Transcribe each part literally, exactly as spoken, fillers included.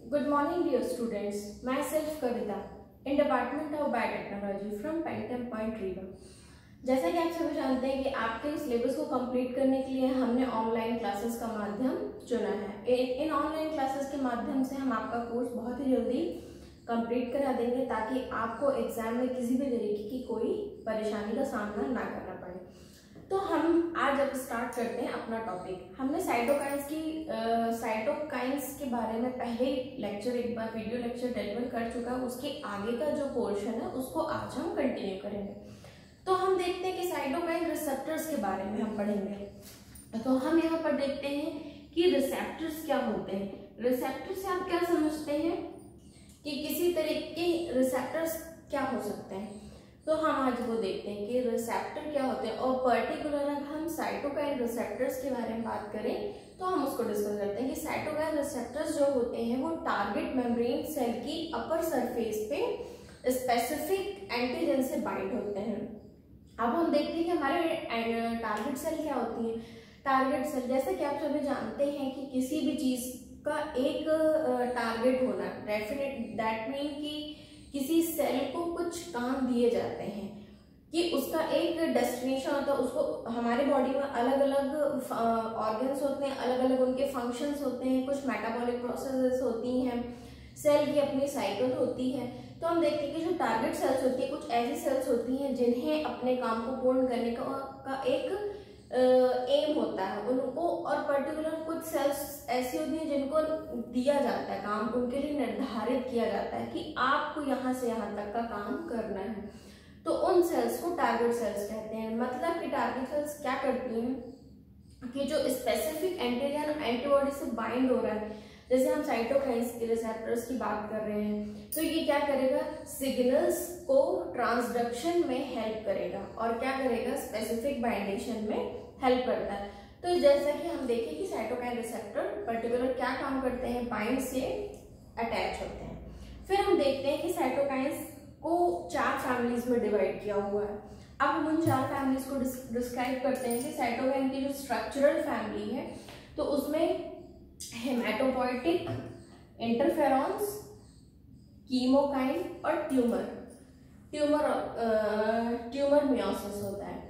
Good morning, dear students. Myself Kavita in Department of Biotechnology from P P T C Rewa. जैसा कि आप सभी जानते हैं कि आपके सिलेबस को कंप्लीट करने के लिए हमने ऑनलाइन क्लासेस का माध्यम चुना है। इन ऑनलाइन क्लासेस के माध्यम से हम आपका कोर्स बहुत ही जल्दी कंप्लीट करा देंगे ताकि आपको एग्जाम में किसी भी तरीके की कोई परेशानी का सामना ना करना पड़े। तो हम आज अब स्टार्ट करते हैं अपना टॉपिक। हमने साइटोकाइन्स की साइटोकाइन्स के बारे में पहले लेक्चर एक बार वीडियो लेक्चर डिलीवर कर चुका है। उसके आगे का जो पोर्शन है उसको आज हम कंटिन्यू करेंगे। तो हम देखते हैं कि साइटोकाइन रिसेप्टर्स के बारे में हम पढ़ेंगे। तो हम यहाँ पर देखते हैं कि रिसेप्टर्स क्या होते हैं। रिसेप्टर से आप क्या समझते हैं कि किसी तरह के रिसेप्टर्स क्या हो सकते हैं। तो हम आज वो देखते हैं कि रिसेप्टर क्या होते हैं और पर्टिकुलर अगर हम साइटोकाइन रिसेप्टर्स के बारे में बात करें तो हम उसको डिस्कस करते हैं कि साइटोकाइन रिसेप्टर्स जो होते हैं वो टारगेट मेम्ब्रेन सेल की अपर सरफेस पे स्पेसिफिक एंटीजन से बाइंड होते हैं। अब हम देखते हैं कि हमारे टारगेट सेल क्या होती है। टारगेट सेल जैसे कि आप सभी जानते हैं कि किसी भी चीज का एक टारगेट होना, डेफिनेट दैट मीन कि किसी सेल को कुछ काम दिए जाते हैं कि उसका एक डेस्टिनेशन होता है। उसको हमारे बॉडी में अलग अलग ऑर्गन्स होते हैं, अलग अलग उनके फंक्शंस होते हैं, कुछ मेटाबॉलिक प्रोसेसेस होती हैं, सेल की अपनी साइकिल होती है। तो हम देखते हैं कि जो टारगेट सेल्स होती है कुछ ऐसी सेल्स होती हैं जिन्हें अपने काम को पूर्ण करने का, का एक एम होता है उनको, और पर्टिकुलर कुछ सेल्स ऐसी होती हैं जिनको दिया जाता है काम, उनके लिए निर्धारित किया जाता है कि आपको यहाँ से यहाँ तक का काम करना है। तो उन सेल्स को टारगेट सेल्स कहते हैं। मतलब कि टारगेट सेल्स क्या करती हैं कि जो स्पेसिफिक एंटीजन एंटीबॉडी से बाइंड हो रहा है, जैसे हम साइटोकाइन्स के रिसेप्टर्स की बात कर रहे हैं, तो ये क्या करेगा, सिग्नल्स को ट्रांसडक्शन में हेल्प करेगा और क्या करेगा, स्पेसिफिक बाइंडेशन में हेल्प करता है। तो जैसा कि हम देखें कि साइटोकाइन रिसेप्टर पर्टिकुलर क्या काम करते हैं, बाइंड से अटैच होते हैं। फिर हम देखते हैं कि साइटोकाइन्स को चार फैमिलीज में डिवाइड किया हुआ है। अब हम उन चार फैमिलीज को डिस्क्राइब करते हैं कि साइटोकाइन की जो स्ट्रक्चरल फैमिली है तो उसमें हेमेटोपोइटिक, इंटरफेरॉन्स, कीमोकाइन और ट्यूमर ट्यूमर ट्यूमर मियोसिस होता है।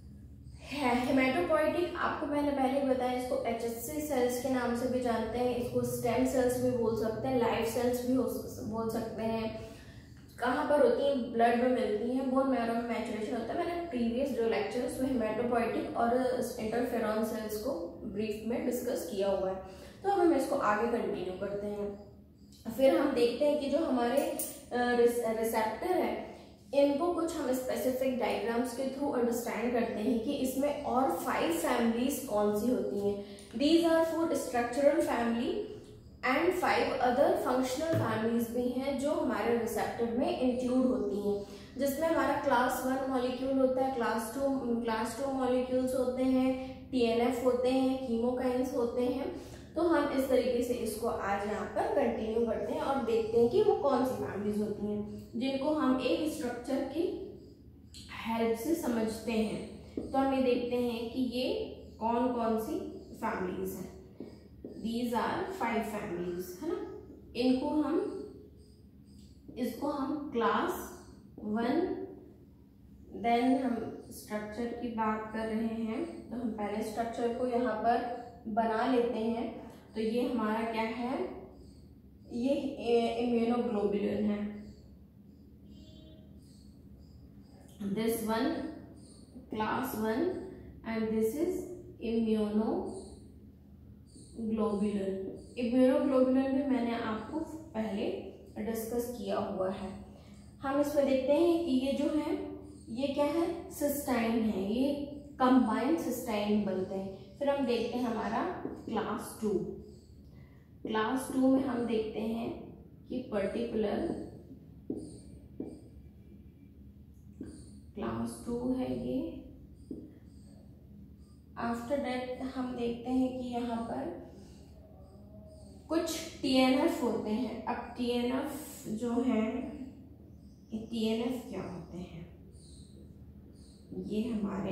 हेमेटोपोइटिक आपको मैंने पहले बताया, इसको एचएससी सेल्स के नाम से भी जानते हैं, इसको स्टेम सेल्स भी बोल सकते हैं, लाइव सेल्स भी बोल सकते हैं। कहाँ पर होती हैं, ब्लड में मिलती हैं, बोन मैरो में मैचुरेशन होता है। मैंने प्रीवियस जो लेक्चर उसमें हेमेटोपोइटिक और इंटरफेरॉन सेल्स को ब्रीफ में डिस्कस किया हुआ है। तो अब हम इसको आगे कंटिन्यू करते हैं। फिर हम देखते हैं कि जो हमारे रिसेप्टर है इनको कुछ हम स्पेसिफिक डायग्राम्स के थ्रू अंडरस्टैंड करते हैं कि इसमें और फाइव फैमिलीज कौन सी होती हैं। These are four structural family and five other functional families भी हैं जो हमारे रिसेप्टर में इंक्लूड होती हैं, जिसमें हमारा क्लास वन मॉलिक्यूल होता है, class two class two molecules होते हैं, टीएनएफ होते हैं, कीमोकाइन्स होते हैं। तो हम इस तरीके से इसको आज यहाँ पर कंटिन्यू करते हैं और देखते हैं कि वो कौन सी फैमिलीज होती हैं जिनको हम एक स्ट्रक्चर की हेल्प से समझते हैं। तो हम ये देखते हैं कि ये कौन कौन सी फैमिलीज हैं। These are five families, है ना। इनको हम इसको हम क्लास वन, देन हम स्ट्रक्चर की बात कर रहे हैं तो हम पहले स्ट्रक्चर को यहाँ पर बना लेते हैं। तो ये हमारा क्या है, ये इम्यूनोग्लोबुलिन है। This one class one and this is immunoglobulin. Immunoglobulin भी मैंने आपको पहले डिस्कस किया हुआ है। हम इसमें देखते हैं कि ये जो है ये क्या है, सिस्टाइन है, ये कंबाइंड सिस्टाइन बनते हैं। फिर हम देखते हैं हमारा क्लास टू। क्लास टू में हम देखते हैं कि पर्टिकुलर क्लास टू है ये। आफ्टर दैट हम देखते हैं कि यहाँ पर कुछ टीएनएफ होते हैं। अब टीएनएफ जो है, टीएनएफ क्या होते हैं, ये हमारे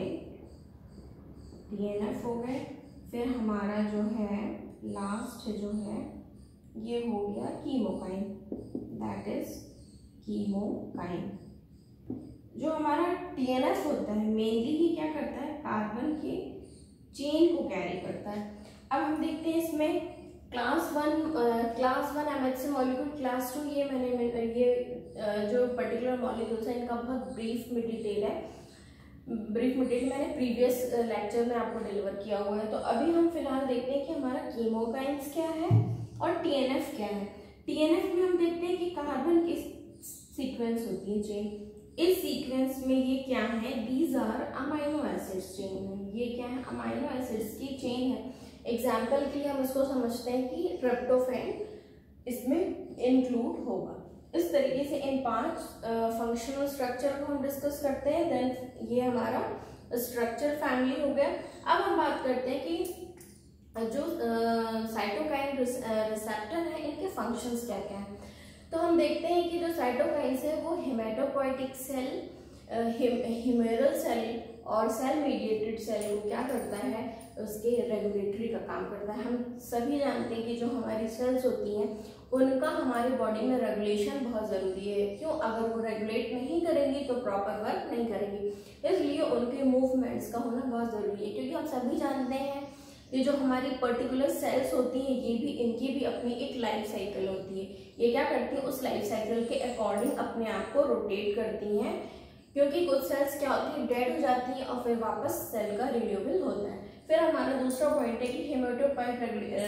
टीएनएफ हो गए। फिर हमारा जो है लास्ट जो है ये हो गया कीमोकाइन, दैट इज कीमोकाइन। जो हमारा टीएनएफ होता है मेनली ये क्या करता है, कार्बन के चेन को कैरी करता है। अब हम देखते हैं इसमें class one class one MHC molecule, class two ये मैंने ये uh, जो पर्टिकुलर मॉलिक्यूल्स हैं इनका बहुत ब्रीफ में डिटेल है, ब्रीफ में डिटेल मैंने प्रीवियस लेक्चर में आपको डिलीवर किया हुआ है। तो अभी हम फिलहाल देखते हैं कि हमारा कीमोकाइंस क्या है और टीएनएफ क्या है। टीएनएफ में हम देखते हैं कि कार्बन की सीक्वेंस होती है चेन, इस सीक्वेंस में ये क्या है, these are amino acids chain है, ये क्या है, अमाइनो एसिड्स की चेन है। एग्जाम्पल के लिए हम इसको समझते हैं कि ट्रिप्टोफैन इसमें इंक्लूड होगा। इस तरीके से इन पांच फंक्शनल स्ट्रक्चर को हम डिस्कस करते हैं। देन ये हमारा स्ट्रक्चर फैमिली हो गया। अब हम बात करते हैं कि जो साइटोकाइन रिसेप्टर है इनके फंक्शंस क्या क्या हैं। तो हम देखते हैं कि जो साइटोकाइन्स है वो हेमेटोपोइटिक सेल, ह्यूमेरल सेल और सेल मीडिएटेड सेल को क्या करता है, उसके रेगुलेटरी का काम करता है। हम सभी जानते हैं कि जो हमारी सेल्स होती हैं उनका हमारी बॉडी में रेगुलेशन बहुत ज़रूरी है। क्यों, अगर वो रेगुलेट नहीं करेंगी तो प्रॉपर वर्क नहीं करेंगी, इसलिए उनके मूवमेंट्स का होना बहुत ज़रूरी है। क्योंकि हम सभी जानते हैं ये जो हमारी पर्टिकुलर सेल्स होती हैं ये भी इनकी भी अपनी एक लाइफ साइकिल होती है। ये क्या करती है, उस लाइफ साइकिल के अकॉर्डिंग अपने आप को रोटेट करती हैं, क्योंकि कुछ सेल्स क्या होती है, डेड हो जाती हैं और फिर वापस सेल का रिन्यूएबल होता है। फिर हमारा दूसरा पॉइंट है कि हेमेटोपोइट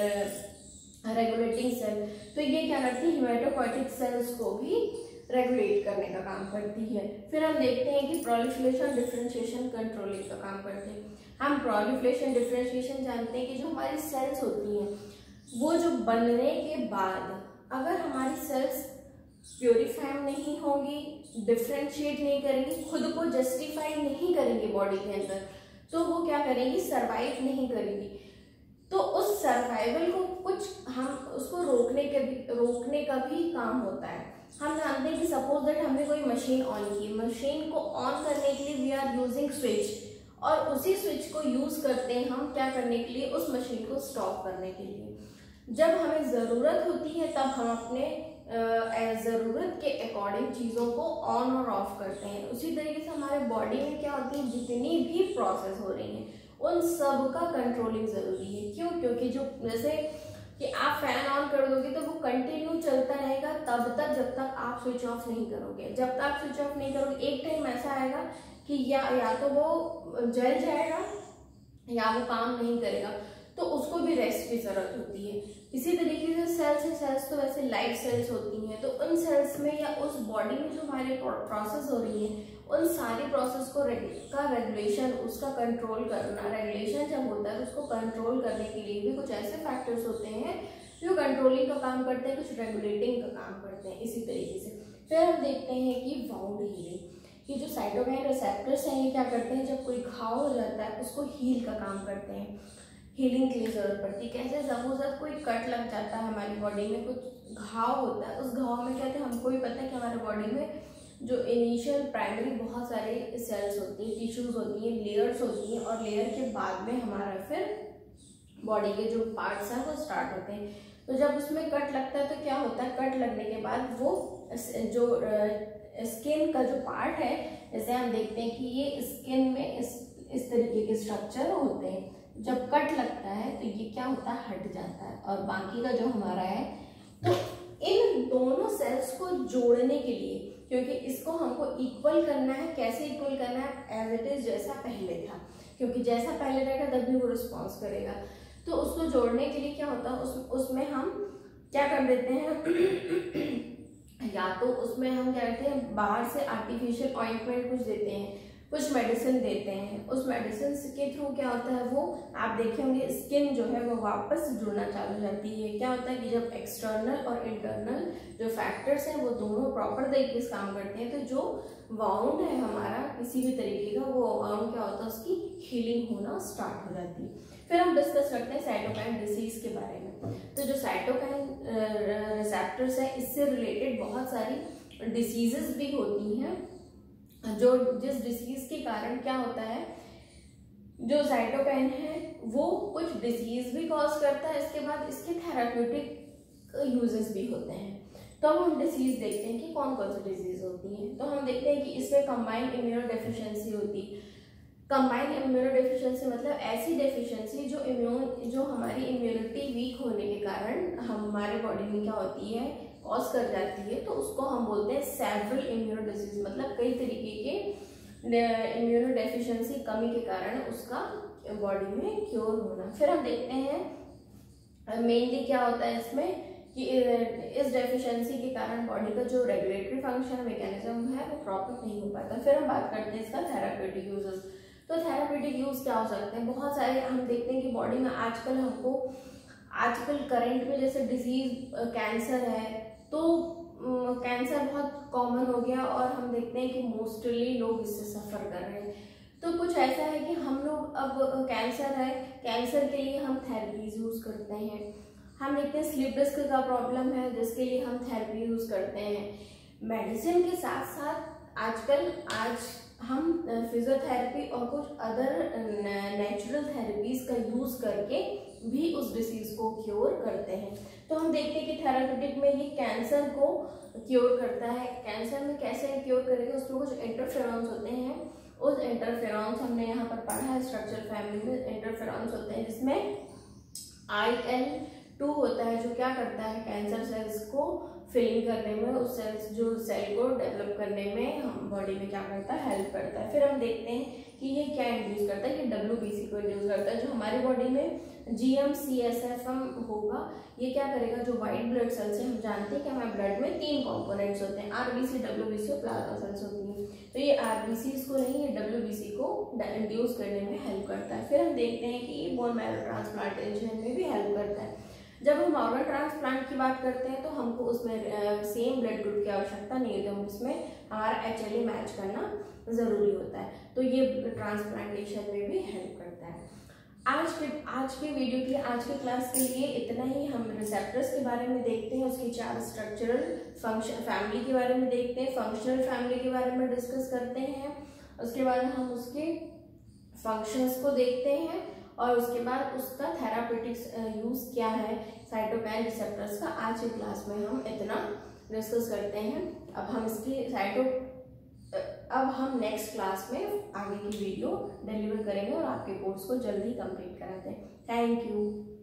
रेगुलेटिंग सेल, तो ये क्या करती है, हेमेटोपोइटिक सेल्स को भी रेगुलेट करने का काम करती है। फिर हम देखते हैं कि प्रोलिफरेशन डिफरेंशिएशन कंट्रोलिंग का काम करते हैं। हम प्रोलिफरेशन डिफरेंशिएशन जानते हैं कि जो हमारी सेल्स होती हैं वो जो बनने के बाद अगर हमारी सेल्स प्योरीफाई नहीं होंगी, डिफरेंशिएट नहीं करेंगी, खुद को जस्टिफाई नहीं करेंगी बॉडी के अंदर, तो वो क्या करेंगी, सरवाइव नहीं करेंगी। तो उस सर्वाइवल को कुछ हम उसको रोकने के भी रोकने का भी काम होता है। हम जानते हैं कि सपोज दैट हमने कोई मशीन ऑन की, मशीन को ऑन करने के लिए वी आर यूजिंग स्विच, और उसी स्विच को यूज करते हैं हम क्या करने के लिए, उस मशीन को स्टॉप करने के लिए। जब हमें ज़रूरत होती है तब हम अपने ज़रूरत के अकॉर्डिंग चीज़ों को ऑन और ऑफ करते हैं। उसी तरीके से हमारे बॉडी में क्या होती है, जितनी भी प्रोसेस हो रही हैं उन सब का कंट्रोलिंग ज़रूरी है। क्यों, क्योंकि जो जैसे कि आप फैन ऑन कर दोगे तो वो कंटिन्यू चलता रहेगा तब तक जब तक आप स्विच ऑफ नहीं करोगे। जब तक आप स्विच ऑफ नहीं करोगे एक टाइम ऐसा आएगा कि या या तो वो जल जाएगा या वो काम नहीं करेगा, तो उसको भी रेस्ट की जरूरत होती है। इसी तरीके से सेल्स है, सेल्स तो वैसे लाइफ सेल्स होती हैं, तो उन सेल्स में या उस बॉडी में जो हमारे प्रोसेस हो रही है उन सारी प्रोसेस को का रेगुलेशन, उसका कंट्रोल करना, रेगुलेशन जब होता है तो उसको कंट्रोल करने के लिए भी कुछ ऐसे फैक्टर्स होते हैं जो कंट्रोलिंग का काम करते हैं, कुछ रेगुलेटिंग का काम करते हैं। इसी तरीके से फिर हम देखते हैं कि वाउंड हीलिंग, कि जो साइटोकाइन रिसेप्टर्स हैं ये क्या करते हैं, जब कोई घाव हो जाता है उसको हील का काम करते हैं, हीलिंग के लिए जरूरत पड़ती है। कैसे, सपोज कोई कट लग जाता है हमारी बॉडी में, कुछ घाव होता है, उस घाव में क्या कहते हैं, हमको भी पता है कि हमारे बॉडी में जो इनिशियल प्राइमरी बहुत सारे सेल्स होती हैं, टिश्यूज होती हैं, लेयर्स होती हैं, और लेयर के बाद में हमारा फिर बॉडी के जो पार्ट्स हैं वो स्टार्ट होते हैं। तो जब उसमें कट लगता है तो क्या होता है, कट लगने के बाद वो जो स्किन का जो पार्ट है, जैसे हम देखते हैं कि ये स्किन में इस इस तरीके के स्ट्रक्चर होते हैं, जब कट लगता है तो ये क्या होता है, हट जाता है, और बाकी का जो हमारा है, तो इन दोनों सेल्स को जोड़ने के लिए, क्योंकि इसको हमको इक्वल करना है, कैसे इक्वल करना है, एज इट इज जैसा पहले था, क्योंकि जैसा पहले रहेगा तभी वो रिस्पॉन्स करेगा। तो उसको जोड़ने के लिए क्या होता है, उस उसमें हम क्या कर देते हैं या तो उसमें हम क्या करते हैं, बाहर से आर्टिफिशियल ऑइंटमेंट कुछ देते हैं, कुछ मेडिसिन देते हैं। उस मेडिसिन के थ्रू क्या होता है, वो आप देखे होंगे स्किन जो है वो वापस जुड़ना चालू हो जाती है। क्या होता है कि जब एक्सटर्नल और इंटरनल जो फैक्टर्स हैं वो दोनों प्रॉपर तरीके से काम करते हैं, तो जो वाउंड है हमारा किसी भी तरीके का, वो वाउंड क्या होता है, उसकी हीलिंग होना स्टार्ट हो जाती है। फिर हम डिस्कस करते हैं साइटोकाइन डिसीज के बारे में। तो जो साइटोकाइन रिसेप्टर्स है इससे रिलेटेड बहुत सारी डिसीजेस भी होती हैं, जो जिस डिसीज के कारण क्या होता है, जो साइटोकाइन है वो कुछ डिसीज भी कॉज करता है, इसके बाद इसके थेराप्यूटिक यूजेस भी होते हैं। तो अब हम डिसीज देखते हैं कि कौन कौन सी डिजीज होती हैं। तो हम देखते हैं कि इसमें कंबाइंड इम्यूनो डेफिशिएंसी होती है। कंबाइंड इम्यूनो डेफिशिएंसी मतलब ऐसी डेफिशिएंसी जो इम्यून जो हमारी इम्यूनिटी वीक होने के कारण हमारे बॉडी में क्या होती है, कॉज कर जाती है, तो उसको हम बोलते हैं सेवरल इम्यूनो डिजीज। मतलब कई तरीके के इम्यूनो डेफिशिएंसी कमी के कारण उसका बॉडी में क्योर होना। फिर हम देखते हैं मेनली क्या होता है इसमें कि इस डेफिशिएंसी के कारण बॉडी का जो रेगुलेटरी फंक्शन मैकेनिज्म है वो प्रॉपर नहीं हो पाता। फिर हम बात करते हैं इसका थेराप्यूटिक यूजेस। तो थेराप्यूटिक यूज क्या हो सकते हैं, बहुत सारे हम देखते हैं कि बॉडी में आजकल हमको आजकल करंट में जैसे डिजीज कैंसर है, तो कैंसर बहुत कॉमन हो गया और हम देखते हैं कि मोस्टली लोग इससे सफ़र कर रहे हैं। तो कुछ ऐसा है कि हम लोग अब कैंसर है, कैंसर के लिए हम थेरेपीज यूज़ करते हैं। हम देखते हैं स्लीप डिस्क का प्रॉब्लम है जिसके लिए हम थेरेपी यूज़ करते हैं। मेडिसिन के साथ साथ आजकल आज हम फिजियोथेरेपी और कुछ अदर नेचुरल थेरेपीज का यूज़ करके भी उस डिसीज को क्योर करते हैं। तो हम देखते हैं कि थेराप्यूटिक में ये कैंसर को क्योर करता है। कैंसर में कैसे क्योर करेगा, उसमें कुछ इंटरफेरॉन्स होते हैं। उस इंटरफेरॉन्स हमने यहाँ पर पढ़ा है स्ट्रक्चर फैमिली में। इंटरफेरॉन्स होते हैं जिसमें आई एल टू होता है जो क्या करता है, कैंसर सेल्स को फिलिंग करने में, उस सेल्स जो सेल को डेवलप करने में हम बॉडी में क्या करता है, हेल्प करता है। फिर हम देखते हैं कि ये क्या इंड्यूस करता है, ये डब्ल्यू बी सी को इंड्यूस करता है जो हमारी बॉडी में G M C S F M होगा। ये क्या करेगा, जो वाइट ब्लड सेल्स है, हम जानते हैं कि हमारे ब्लड में तीन कंपोनेंट्स होते हैं, R B C, W B C और प्लाज्मा सेल्स होती हैं। तो ये आर बी सी को नहीं, ये डब्ल्यू बी सी को इंड्यूस करने में हेल्प करता है। फिर हम देखते हैं कि ये बोन मैरो ट्रांसप्लांटेशन में भी हेल्प करता है। जब हम ऑर्गन ट्रांसप्लांट की बात करते हैं तो हमको उसमें सेम ब्लड ग्रुप की आवश्यकता नहीं होती, हम उसमें हमारा एच एल ए मैच करना ज़रूरी होता है। तो ये ट्रांसप्लांटेशन में भी हेल्प करता है। आज के आज के वीडियो के लिए, आज के क्लास के लिए इतना ही। हम रिसेप्टर्स के बारे में देखते हैं, उसकी चार स्ट्रक्चरल फंक्शन फैमिली के बारे में देखते हैं, फंक्शनल फैमिली के बारे में डिस्कस करते हैं, उसके बाद हम उसके फंक्शंस को देखते हैं और उसके बाद उसका थेराप्यूटिक्स यूज़ क्या है साइटोकाइन रिसेप्टर्स का। आज की क्लास में हम इतना डिस्कस करते हैं। अब हम इसकी साइटो अब हम नेक्स्ट क्लास में आगे की वीडियो डिलीवर करेंगे और आपके कोर्स को जल्दी कंप्लीट कराते हैं। Thank you.